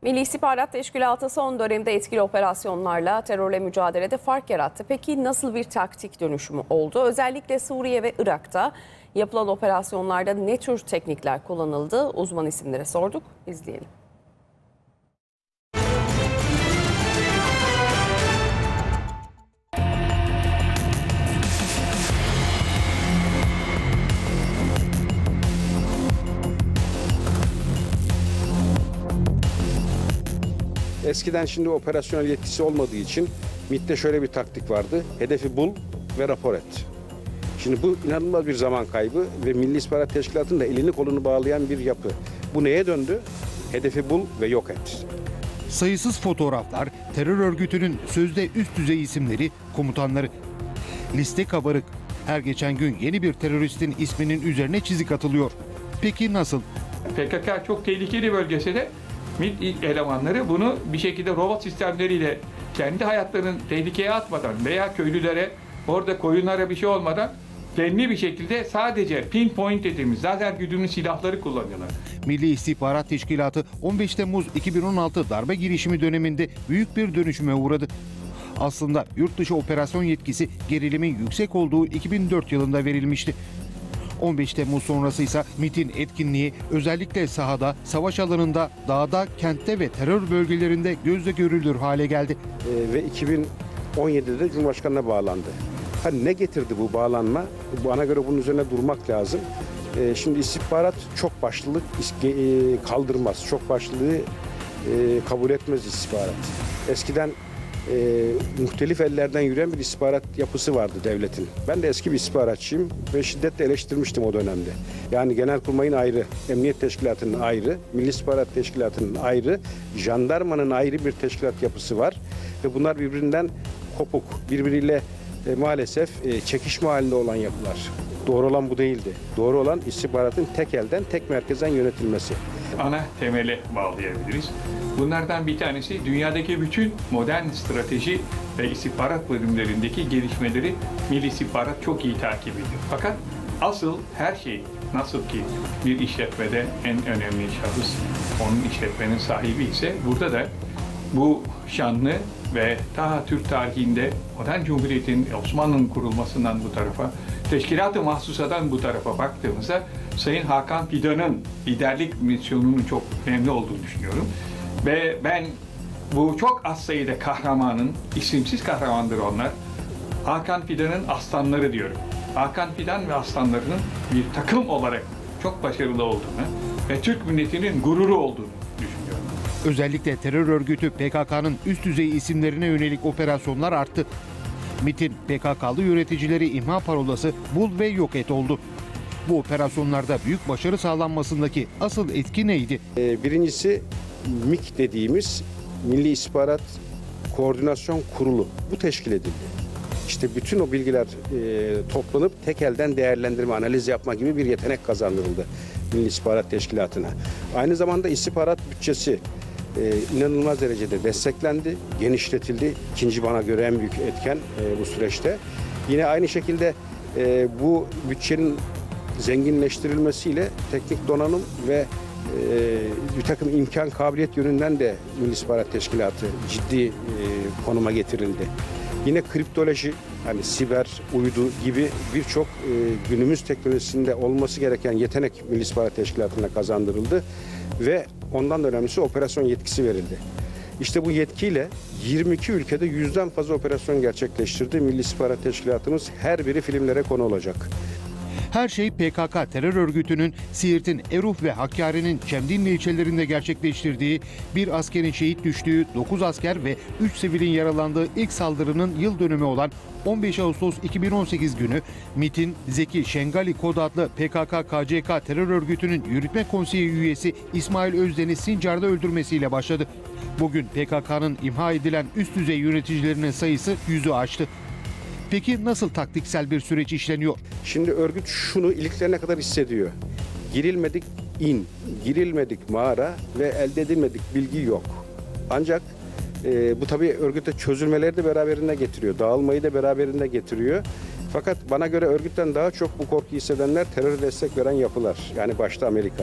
Milli İstihbarat Teşkilatı son dönemde etkili operasyonlarla terörle mücadelede fark yarattı. Peki nasıl bir taktik dönüşümü oldu? Özellikle Suriye ve Irak'ta yapılan operasyonlarda ne tür teknikler kullanıldı? Uzman isimlere sorduk. İzleyelim. Eskiden şimdi operasyonel yetkisi olmadığı için MİT'te şöyle bir taktik vardı. Hedefi bul ve rapor et. Şimdi bu inanılmaz bir zaman kaybı ve Milli İstihbarat Teşkilatı'nın da elini kolunu bağlayan bir yapı. Bu neye döndü? Hedefi bul ve yok et. Sayısız fotoğraflar, terör örgütünün sözde üst düzey isimleri, komutanları. Liste kabarık. Her geçen gün yeni bir teröristin isminin üzerine çizik atılıyor. Peki nasıl? PKK çok tehlikeli bölgesi de MİT elemanları bunu bir şekilde robot sistemleriyle kendi hayatlarını tehlikeye atmadan veya köylülere, orada koyunlara bir şey olmadan kendi bir şekilde sadece pinpoint dediğimiz lazer güdümlü silahları kullanıyorlar. Milli İstihbarat Teşkilatı 15 Temmuz 2016 darbe girişimi döneminde büyük bir dönüşüme uğradı. Aslında yurt dışı operasyon yetkisi gerilimin yüksek olduğu 2004 yılında verilmişti. 15 Temmuz sonrası ise MİT'in etkinliği özellikle sahada, savaş alanında, dağda, kentte ve terör bölgelerinde gözle görülür hale geldi. Ve 2017'de de Cumhurbaşkanı'na bağlandı. Hani ne getirdi bu bağlanma? Bana göre bunun üzerine durmak lazım. Şimdi istihbarat çok başlılık kaldırmaz. Çok başlılığı kabul etmez istihbarat. Eskiden muhtelif ellerden yürüyen bir istihbarat yapısı vardı devletin. Ben de eski bir istihbaratçıyım ve şiddetle eleştirmiştim o dönemde. Yani Genelkurmay'ın ayrı, Emniyet Teşkilatı'nın ayrı, Milli İstihbarat Teşkilatı'nın ayrı, jandarmanın ayrı bir teşkilat yapısı var. Ve bunlar birbirinden kopuk, birbiriyle maalesef çekişme halinde olan yapılar. Doğru olan bu değildi. Doğru olan istihbaratın tek elden, tek merkezden yönetilmesi. Ana temele bağlayabiliriz. Bunlardan bir tanesi dünyadaki bütün modern strateji ve istihbarat bölümlerindeki gelişmeleri Milli İstihbarat çok iyi takip ediyor. Fakat asıl her şey nasıl ki bir işletmede en önemli şahıs onun işletmenin sahibi ise burada da bu şanlı ve daha Türk tarihinde modern Cumhuriyet'in Osmanlı'nın kurulmasından bu tarafa, Teşkilat-ı Mahsusa'dan bu tarafa baktığımızda Sayın Hakan Fidan'ın liderlik misyonunun çok önemli olduğunu düşünüyorum. Ve ben bu çok az sayıda kahramanın, isimsiz kahramandır onlar, Hakan Fidan'ın aslanları diyorum. Hakan Fidan ve aslanlarının bir takım olarak çok başarılı olduğunu ve Türk milletinin gururu olduğunu düşünüyorum. Özellikle terör örgütü PKK'nın üst düzey isimlerine yönelik operasyonlar arttı. MİT'in PKK'lı yöneticileri imha parolası bul ve yok et oldu. Bu operasyonlarda büyük başarı sağlanmasındaki asıl etki neydi? Birincisi MİK dediğimiz Milli İstihbarat Koordinasyon Kurulu. Bu teşkil edildi. İşte bütün o bilgiler toplanıp tek elden değerlendirme, analiz yapma gibi bir yetenek kazandırıldı Milli İstihbarat Teşkilatı'na. Aynı zamanda istihbarat bütçesi inanılmaz derecede desteklendi, genişletildi. İkinci bana göre en büyük etken bu süreçte. Yine aynı şekilde bu bütçenin zenginleştirilmesiyle teknik donanım ve bir takım imkan kabiliyet yönünden de Milli İstihbarat Teşkilatı ciddi konuma getirildi. Yine kriptoloji, hani siber, uydu gibi birçok günümüz teknolojisinde olması gereken yetenek Milli İstihbarat Teşkilatı'na kazandırıldı ve ondan da önemlisi operasyon yetkisi verildi. İşte bu yetkiyle 22 ülkede 100'den fazla operasyon gerçekleştirdi. Milli İstihbarat Teşkilatımız her biri filmlere konu olacak. Her şey PKK terör örgütünün Siirt'in Eruf ve Hakkari'nin Çemdinli ilçelerinde gerçekleştirdiği, bir askerin şehit düştüğü, 9 asker ve 3 sivilin yaralandığı ilk saldırının yıl dönümü olan 15 Ağustos 2018 günü MİT'in Zeki Şengali Kod adlı PKK-KCK terör örgütünün yürütme konseyi üyesi İsmail Özden'i Sincar'da öldürmesiyle başladı. Bugün PKK'nın imha edilen üst düzey yöneticilerinin sayısı 100'ü aştı. Peki nasıl taktiksel bir süreç işleniyor? Şimdi örgüt şunu iliklerine kadar hissediyor. Girilmedik in, girilmedik mağara ve elde edilmedik bilgi yok. Ancak bu tabii örgüte çözülmeleri de beraberinde getiriyor. Dağılmayı da beraberinde getiriyor. Fakat bana göre örgütten daha çok bu korkuyu hissedenler teröre destek veren yapılar. Yani başta Amerika.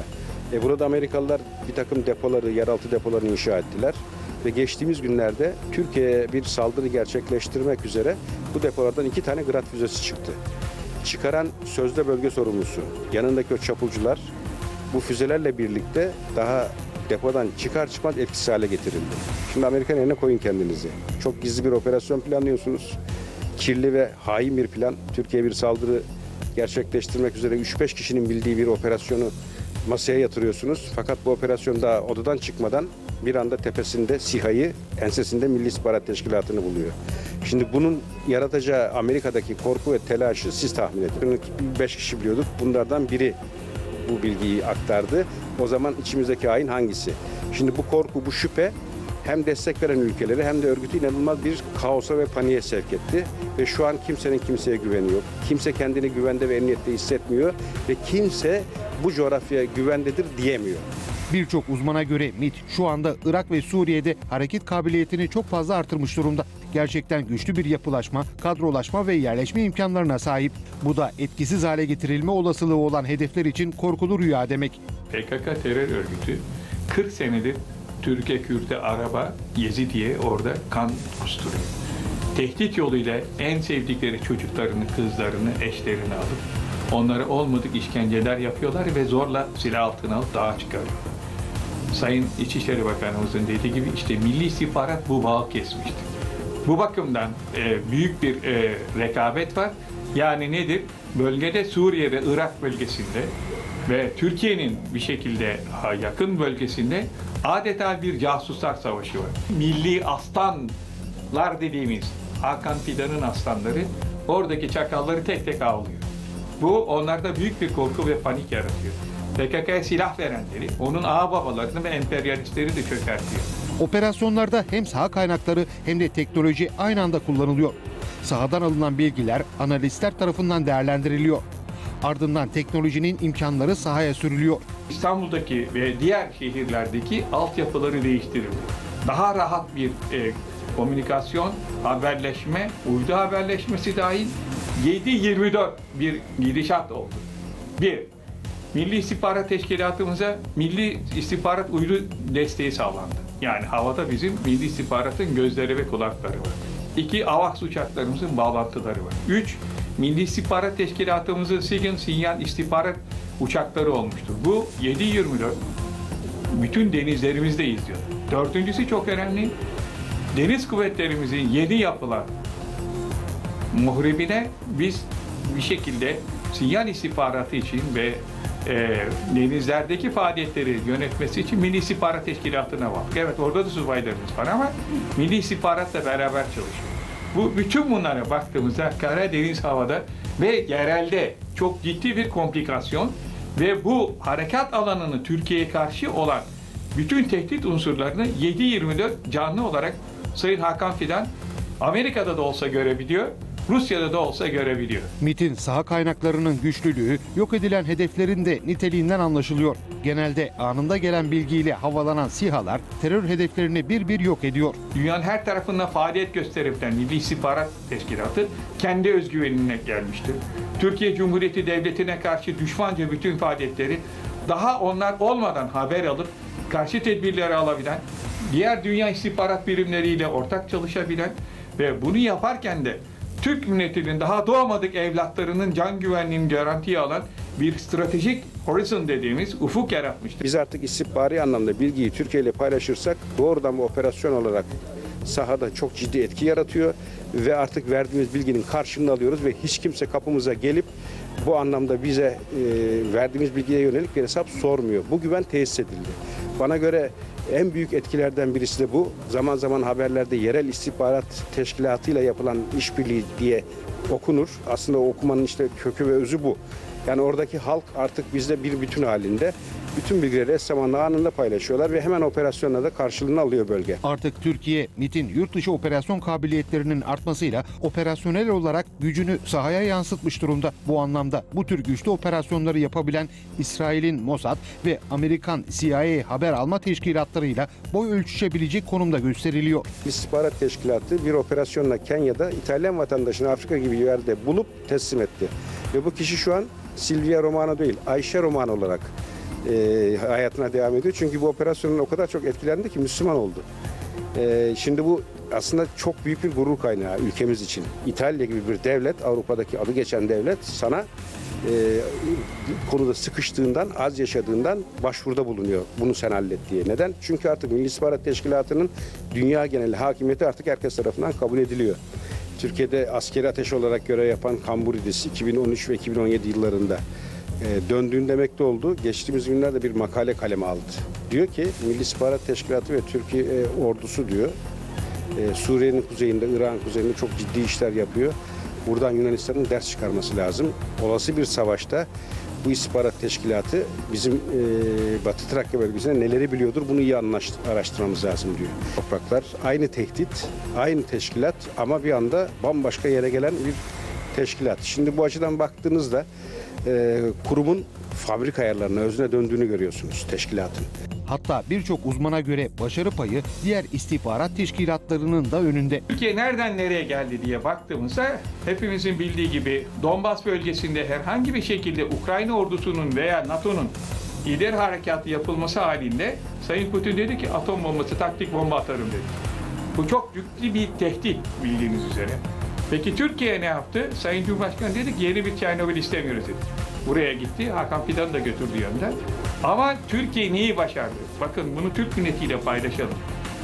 Burada Amerikalılar bir takım depoları, yeraltı depolarını inşa ettiler. Ve geçtiğimiz günlerde Türkiye'ye bir saldırı gerçekleştirmek üzere bu depolardan 2 tane Grad füzesi çıktı. Çıkaran sözde bölge sorumlusu, yanındaki o çapulcular bu füzelerle birlikte daha depodan çıkar çıkmaz etkisiz hale getirildi. Şimdi Amerikan eline koyun kendinizi. Çok gizli bir operasyon planlıyorsunuz. Kirli ve hain bir plan. Türkiye'ye bir saldırı gerçekleştirmek üzere 3-5 kişinin bildiği bir operasyonu masaya yatırıyorsunuz. Fakat bu operasyon daha odadan çıkmadan bir anda tepesinde SİHA'yı, ensesinde Milli İstihbarat Teşkilatı'nı buluyor. Şimdi bunun yaratacağı Amerika'daki korku ve telaşı siz tahmin edin. 5 kişi biliyorduk. Bunlardan biri bu bilgiyi aktardı. O zaman içimizdeki hain hangisi? Şimdi bu korku, bu şüphe hem destek veren ülkeleri hem de örgütü inanılmaz bir kaosa ve paniğe sevk etti. Ve şu an kimsenin kimseye güveni yok. Kimse kendini güvende ve emniyette hissetmiyor. Ve kimse bu coğrafyaya güvendedir diyemiyor. Birçok uzmana göre MİT şu anda Irak ve Suriye'de hareket kabiliyetini çok fazla artırmış durumda. Gerçekten güçlü bir yapılaşma, kadrolaşma ve yerleşme imkanlarına sahip. Bu da etkisiz hale getirilme olasılığı olan hedefler için korkulu rüya demek. PKK terör örgütü 40 senedir Türkiye, Kürt'e, Arap'a, Yezidi'ye orada kan kusturuyor. Tehdit yoluyla en sevdikleri çocuklarını, kızlarını, eşlerini alıp onlara olmadık işkenceler yapıyorlar ve zorla silah altına alıp dağa çıkarıyor. Sayın İçişleri Bakanımızın dediği gibi işte Milli İstihbarat bu bağı kesmiştir. Bu bakımdan büyük bir rekabet var. Yani nedir? Bölgede Suriye ve Irak bölgesinde ve Türkiye'nin bir şekilde yakın bölgesinde adeta bir casuslar savaşı var. Milli aslanlar dediğimiz Hakan Fidan'ın aslanları oradaki çakalları tek tek avlıyor. Bu onlarda büyük bir korku ve panik yaratıyor. PKK'ya silah verenleri, onun ağababalarını ve emperyalistleri de çökertiyor. Operasyonlarda hem saha kaynakları hem de teknoloji aynı anda kullanılıyor. Sahadan alınan bilgiler analistler tarafından değerlendiriliyor. Ardından teknolojinin imkanları sahaya sürülüyor. İstanbul'daki ve diğer şehirlerdeki altyapıları değiştirildi. Daha rahat bir komünikasyon, haberleşme, uydu haberleşmesi dahil 7/24 bir gidişat oldu. Bir, Milli İstihbarat Teşkilatımıza Milli İstihbarat Uydu desteği sağlandı. Yani havada bizim Milli İstihbarat'ın gözleri ve kulakları var. 2, AVAX uçaklarımızın bağlantıları var. 3, Milli İstihbarat Teşkilatımızın SIGINT sinyal istihbarat uçakları olmuştur. Bu 7/24 bütün denizlerimizde izliyor. Dördüncüsü çok önemli. Deniz kuvvetlerimizin yeni yapılan muhrebine biz bir şekilde sinyal istihbaratı için ve denizlerdeki faaliyetleri yönetmesi için Milli İstihbarat Teşkilatı'na var. Evet, orada da subaylarımız var ama Milli İstihbarat'la beraber çalışıyor. Bütün bunlara baktığımızda Karadeniz havada ve yerelde çok ciddi bir komplikasyon ve bu harekat alanını Türkiye'ye karşı olan bütün tehdit unsurlarını 7/24 canlı olarak Sayın Hakan Fidan Amerika'da da olsa görebiliyor, Rusya'da da olsa görebiliyor. MİT'in saha kaynaklarının güçlülüğü, yok edilen hedeflerin de niteliğinden anlaşılıyor. Genelde anında gelen bilgiyle havalanan SİHA'lar terör hedeflerini bir bir yok ediyor. Dünyanın her tarafında faaliyet gösterebilen Milli İstihbarat Teşkilatı kendi özgüvenine gelmiştir. Türkiye Cumhuriyeti Devleti'ne karşı düşmanca bütün faaliyetleri daha onlar olmadan haber alıp karşı tedbirleri alabilen, diğer dünya istihbarat birimleriyle ortak çalışabilen ve bunu yaparken de Türk milletinin daha doğmadık evlatlarının can güvenliğini garantiye alan bir stratejik horizon dediğimiz ufuk yaratmıştır. Biz artık istihbari anlamda bilgiyi Türkiye ile paylaşırsak doğrudan bu operasyon olarak sahada çok ciddi etki yaratıyor ve artık verdiğimiz bilginin karşılığını alıyoruz ve hiç kimse kapımıza gelip bu anlamda bize verdiğimiz bilgiye yönelik bir hesap sormuyor. Bu güven tesis edildi. Bana göre en büyük etkilerden birisi de bu. Zaman zaman haberlerde yerel istihbarat teşkilatıyla yapılan işbirliği diye okunur. Aslında o okumanın işte kökü ve özü bu. Yani oradaki halk artık bizde bir bütün halinde. Bütün bilgileri eş zamanlı anında paylaşıyorlar ve hemen operasyonlarda karşılığını alıyor bölge. Artık Türkiye, MİT'in yurt dışı operasyon kabiliyetlerinin artmasıyla operasyonel olarak gücünü sahaya yansıtmış durumda. Bu anlamda bu tür güçlü operasyonları yapabilen İsrail'in Mossad ve Amerikan CIA haber alma teşkilatlarıyla boy ölçüşebilecek konumda gösteriliyor. İstihbarat Teşkilatı bir operasyonla Kenya'da İtalyan vatandaşını Afrika gibi bir yerde bulup teslim etti. Ve bu kişi şu an Silvia Romano değil, Ayşe Romano olarak hayatına devam ediyor. Çünkü bu operasyonun o kadar çok etkilendi ki Müslüman oldu. Şimdi bu aslında çok büyük bir gurur kaynağı ülkemiz için. İtalya gibi bir devlet, Avrupa'daki adı geçen devlet sana konuda sıkıştığından, az yaşadığından başvuruda bulunuyor. Bunu sen hallet diye. Neden? Çünkü artık Milli İstihbarat Teşkilatı'nın dünya geneli hakimiyeti artık herkes tarafından kabul ediliyor. Türkiye'de askeri ateş olarak görev yapan Kamburidis 2013 ve 2017 yıllarında döndüğünde emekli oldu. Geçtiğimiz günlerde bir makale kaleme aldı. Diyor ki Milli İstihbarat Teşkilatı ve Türkiye ordusu diyor Suriye'nin kuzeyinde, Irak'ın kuzeyinde çok ciddi işler yapıyor. Buradan Yunanistan'ın ders çıkarması lazım. Olası bir savaşta bu istihbarat teşkilatı bizim Batı Trakya bölgesinde neleri biliyordur bunu iyi araştırmamız lazım diyor. Topraklar aynı tehdit, aynı teşkilat ama bir anda bambaşka yere gelen bir teşkilat. Şimdi bu açıdan baktığınızda kurumun fabrika ayarlarına, özüne döndüğünü görüyorsunuz teşkilatın. Hatta birçok uzmana göre başarı payı diğer istihbarat teşkilatlarının da önünde. Türkiye nereden nereye geldi diye baktığımızda hepimizin bildiği gibi Donbas bölgesinde herhangi bir şekilde Ukrayna ordusunun veya NATO'nun ileri harekatı yapılması halinde Sayın Putin dedi ki atom bombası, taktik bomba atarım dedi. Bu çok yüklü bir tehdit bildiğiniz üzere. Peki Türkiye ne yaptı? Sayın Cumhurbaşkanı dedi ki yeni bir Çernobil istemiyoruz dedi. Buraya gitti, Hakan Fidan'ı da götürdü yanında. Ama Türkiye neyi başardı? Bakın bunu Türk milletiyle paylaşalım.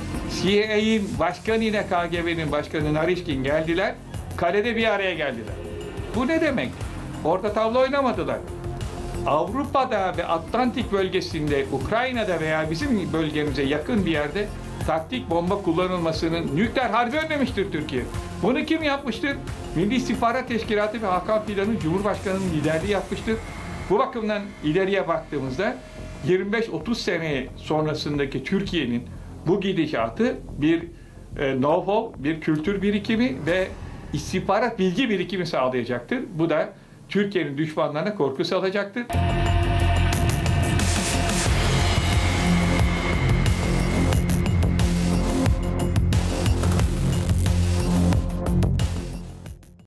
CIA'nin başkanı ile KGB'nin başkanı Narishkin geldiler, kalede bir araya geldiler. Bu ne demek? Orada tavla oynamadılar. Avrupa'da ve Atlantik bölgesinde, Ukrayna'da veya bizim bölgemize yakın bir yerde taktik bomba kullanılmasının nükleer harbi önlemiştir Türkiye. Bunu kim yapmıştır? Milli İstihbarat Teşkilatı ve Hakan Fidan'ın Cumhurbaşkanı'nın liderliği yapmıştır. Bu bakımdan ileriye baktığımızda 25-30 sene sonrasındaki Türkiye'nin bu gidişatı bir know-how, bir kültür birikimi ve istihbarat bilgi birikimi sağlayacaktır. Bu da Türkiye'nin düşmanlarına korku salacaktır.